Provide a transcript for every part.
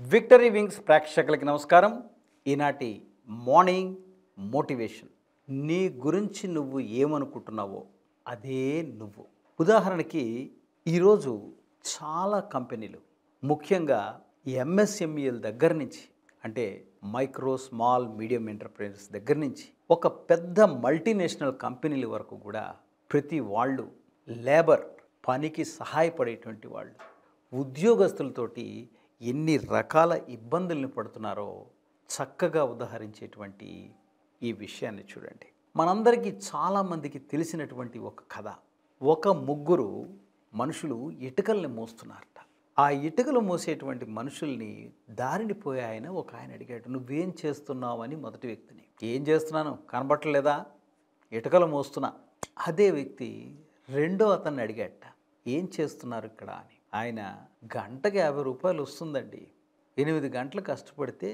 Victory wings ప్రేక్షకులకి నమస్కారం. ఈనాటి మార్నింగ్ మోటివేషన్. నీ గురించి నువ్వు ఏమనుకుంటున్నావో అదే నువ్వు. ఉదాహరణకి ఈరోజు చాలా కంపెనీలు, ముఖ్యంగా ఎంఎస్ఎంఈల దగ్గర నుంచి, అంటే మైక్రో స్మాల్ మీడియం ఎంటర్ప్రైజెస్ దగ్గర నుంచి ఒక పెద్ద మల్టీనేషనల్ కంపెనీల వరకు కూడా ప్రతి వాళ్ళు లేబర్, పనికి సహాయపడేటువంటి వాళ్ళు, ఉద్యోగస్తులతోటి ఎన్ని రకాల ఇబ్బందుల్ని పడుతున్నారో చక్కగా ఉదాహరించేటువంటి ఈ విషయాన్ని చూడండి. మనందరికీ చాలామందికి తెలిసినటువంటి ఒక కథ. ఒక ముగ్గురు మనుషులు ఇటుకల్ని మోస్తున్నారట. ఆ ఇటుకలు మోసేటువంటి మనుషుల్ని దారిని పోయి ఒక ఆయన అడిగాడు, నువ్వేం చేస్తున్నావు అని మొదటి వ్యక్తిని. ఏం చేస్తున్నాను కనబట్టలేదా, ఇటుకలు మోస్తున్నా. అదే వ్యక్తి రెండో అతన్ని అడిగాట, ఏం చేస్తున్నారు ఇక్కడ అని. ఆయన గంటకి 50 రూపాయలు వస్తుందండి, 8 గంటలు కష్టపడితే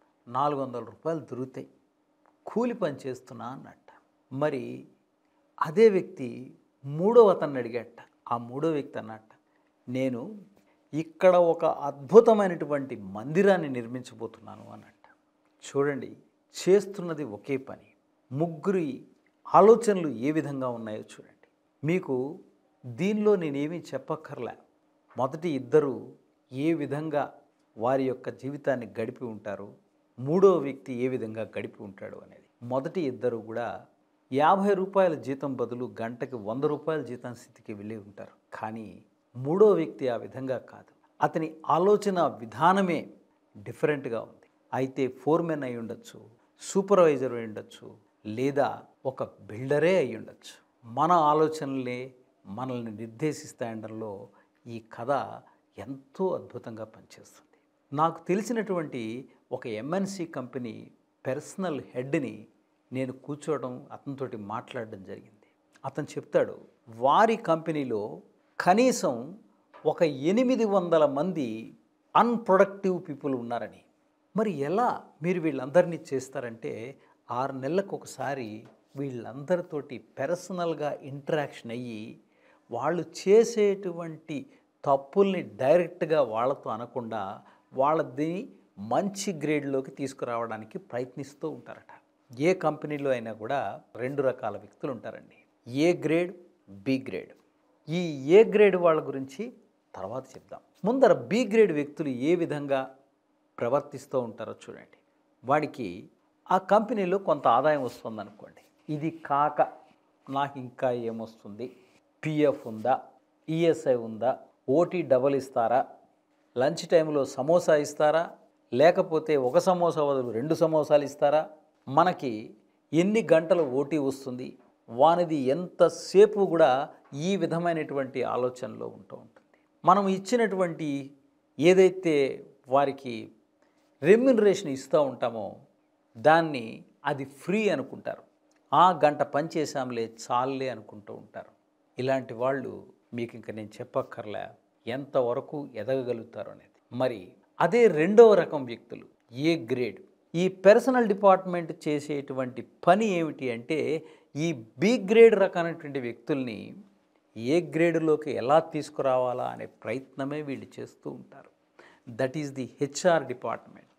400 రూపాయలు దొరుకుతాయి, కూలి పని చేస్తున్నా అన్నట్ట. మరి అదే వ్యక్తి మూడో అతన్ని అడిగాట. ఆ మూడో వ్యక్తి అన్నట్ట, నేను ఇక్కడ ఒక అద్భుతమైనటువంటి మందిరాన్ని నిర్మించబోతున్నాను అన్నట్ట. చూడండి, చేస్తున్నది ఒకే పని, ముగ్గురి ఆలోచనలు ఏ విధంగా ఉన్నాయో చూడండి. మీకు దీనిలో నేనేమీ చెప్పక్కర్లే. మొదటి ఇద్దరు ఏ విధంగా వారి యొక్క జీవితాన్ని గడిపి ఉంటారు, మూడో వ్యక్తి ఏ విధంగా గడిపి ఉంటాడు అనేది. మొదటి ఇద్దరు కూడా 50 రూపాయల జీతం బదులు గంటకి 100 రూపాయల జీతం స్థితికి వెళ్ళి ఉంటారు. కానీ మూడో వ్యక్తి ఆ విధంగా కాదు. అతని ఆలోచన విధానమే డిఫరెంట్గా ఉంది. అయితే ఫోర్మెన్ అయి ఉండొచ్చు, సూపర్వైజర్ అయి ఉండొచ్చు, లేదా ఒక బిల్డరే అయి ఉండొచ్చు. మన ఆలోచనలే మనల్ని నిర్దేశిస్తాయండలో ఈ కథ ఎంతో అద్భుతంగా పనిచేస్తుంది. నాకు తెలిసినటువంటి ఒక ఎంఎన్సి కంపెనీ పర్సనల్ హెడ్ని నేను కూర్చోవడం, అతనితోటి మాట్లాడడం జరిగింది. అతను చెప్తాడు, వారి కంపెనీలో కనీసం ఒక 800 మంది అన్ప్రొడక్టివ్ పీపుల్ ఉన్నారని. మరి ఎలా మీరు వీళ్ళందరినీ చేస్తారంటే, 6 నెలలకు ఒకసారి వీళ్ళందరితోటి పర్సనల్గా ఇంటరాక్షన్ అయ్యి వాళ్ళు చేసేటువంటి తప్పుల్ని డైరెక్ట్గా వాళ్ళతో అనకుండా వాళ్ళది మంచి గ్రేడ్లోకి తీసుకురావడానికి ప్రయత్నిస్తూ ఉంటారట. ఏ కంపెనీలో అయినా కూడా 2 రకాల వ్యక్తులు ఉంటారండి, ఏ గ్రేడ్, బి గ్రేడ్. ఈ ఏ గ్రేడ్ వాళ్ళ గురించి తర్వాత చెప్దాం. ముందర బి గ్రేడ్ వ్యక్తులు ఏ విధంగా ప్రవర్తిస్తూ ఉంటారో చూడండి. వాడికి ఆ కంపెనీలో కొంత ఆదాయం వస్తుంది అనుకోండి, ఇది కాక నాకు ఇంకా ఏమొస్తుంది, పిఎఫ్ ఉందా, ఈఎస్ఐ ఉందా, ఓటీ డబల్ ఇస్తారా, లంచ్ టైంలో సమోసా ఇస్తారా, లేకపోతే ఒక సమోసా బదులు 2 సమోసాలు ఇస్తారా, మనకి ఎన్ని గంటలు ఓటీ వస్తుంది, వానిది ఎంతసేపు కూడా ఈ విధమైనటువంటి ఆలోచనలో ఉంటూ ఉంటుంది. మనం ఇచ్చినటువంటి ఏదైతే వారికి రెమ్యునరేషన్ ఇస్తూ ఉంటామో దాన్ని అది ఫ్రీ అనుకుంటారు. ఆ గంట పని చేసాంలే చాలే అనుకుంటూ ఉంటారు. ఇలాంటి వాళ్ళు మీకు ఇంకా నేను చెప్పక్కర్లే ఎంతవరకు ఎదగగలుగుతారు అనేది. మరి అదే రెండవ రకం వ్యక్తులు ఏ గ్రేడ్. ఈ పర్సనల్ డిపార్ట్మెంట్ చేసేటువంటి పని ఏమిటి అంటే, ఈ బి గ్రేడ్ రకమైనటువంటి వ్యక్తుల్ని ఏ గ్రేడ్లోకి ఎలా తీసుకురావాలా అనే ప్రయత్నమే వీళ్ళు చేస్తూ ఉంటారు. That is the HR department.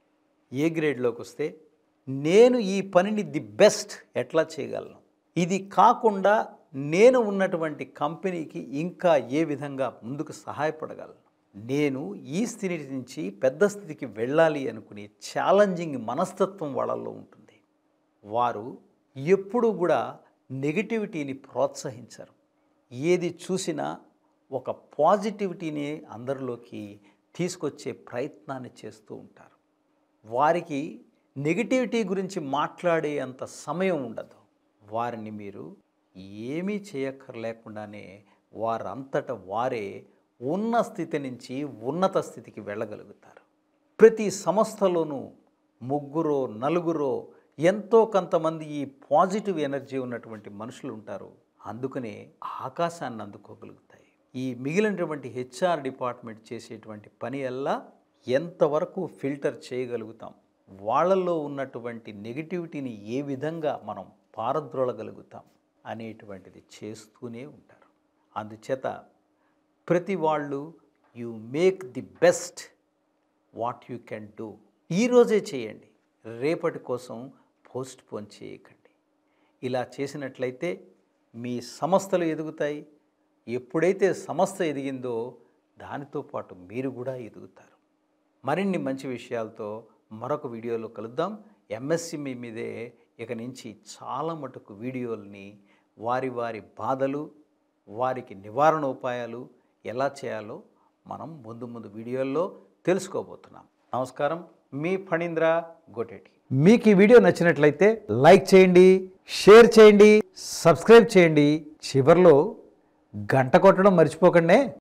A గ్రేడ్లోకి వస్తే నేను ఈ పనిని ది బెస్ట్ ఎట్లా చేయగలను, ఇది కాకుండా నేను ఉన్నటువంటి కంపెనీకి ఇంకా ఏ విధంగా ముందుకు సహాయపడగలను, నేను ఈ స్థితి నుంచి పెద్ద స్థితికి వెళ్ళాలి అనుకునే ఛాలెంజింగ్ మనస్తత్వం వాళ్ళల్లో ఉంటుంది. వారు ఎప్పుడూ కూడా నెగిటివిటీని ప్రోత్సహించరు. ఏది చూసినా ఒక పాజిటివిటీని అందరిలోకి తీసుకొచ్చే ప్రయత్నాన్ని చేస్తూ ఉంటారు. వారికి నెగిటివిటీ గురించి మాట్లాడే అంత సమయం ఉండదు. వారిని మీరు ఏమీ చేయక్కర్లేకుండానే వారంతట వారే ఉన్న స్థితి నుంచి ఉన్నత స్థితికి వెళ్ళగలుగుతారు. ప్రతి సంస్థలోనూ 3 4 ఎంతో కొంతమంది ఈ పాజిటివ్ ఎనర్జీ ఉన్నటువంటి మనుషులు ఉంటారు. అందుకనే ఆకాశాన్ని అందుకోగలుగుతాయి. ఈ మిగిలినటువంటి హెచ్ఆర్ డిపార్ట్మెంట్ చేసేటువంటి పని అల్లా ఎంతవరకు ఫిల్టర్ చేయగలుగుతాం, వాళ్ళల్లో ఉన్నటువంటి నెగిటివిటీని ఏ విధంగా మనం పారద్రోలగలుగుతాం అనేటువంటిది చేస్తూనే ఉంటారు. అందుచేత ప్రతి వాళ్ళు you make the best what you can do. ఈరోజే చేయండి, రేపటి కోసం పోస్ట్ పోన్ చేయకండి. ఇలా చేసినట్లయితే మీ సంస్థలు ఎదుగుతాయి. ఎప్పుడైతే సంస్థ ఎదిగిందో దానితో పాటు మీరు కూడా ఎదుగుతారు. మరిన్ని మంచి విషయాలతో మరొక వీడియోలో కలుద్దాం. ఎంఎస్ఎంఈ మీదే ఇక నుంచి చాలా మటుకు వీడియోల్ని వారి వారి బాధలు, వారికి నివారణ ఉపాయాలు ఎలా చేయాలో మనం ముందు వీడియోల్లో తెలుసుకోబోతున్నాం. నమస్కారం, మీ ఫణీంద్ర గోటేటి. మీకు ఈ వీడియో నచ్చినట్లయితే లైక్ చేయండి, షేర్ చేయండి, సబ్స్క్రైబ్ చేయండి. చివర్లో గంట కొట్టడం మర్చిపోకండి.